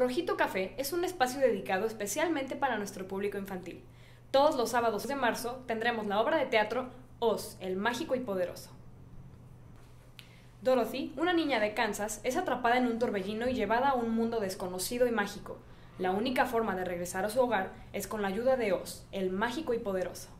Rojito Café es un espacio dedicado especialmente para nuestro público infantil. Todos los sábados de marzo tendremos la obra de teatro Oz, el mágico y poderoso. Dorothy, una niña de Kansas, es atrapada en un torbellino y llevada a un mundo desconocido y mágico. La única forma de regresar a su hogar es con la ayuda de Oz, el mágico y poderoso.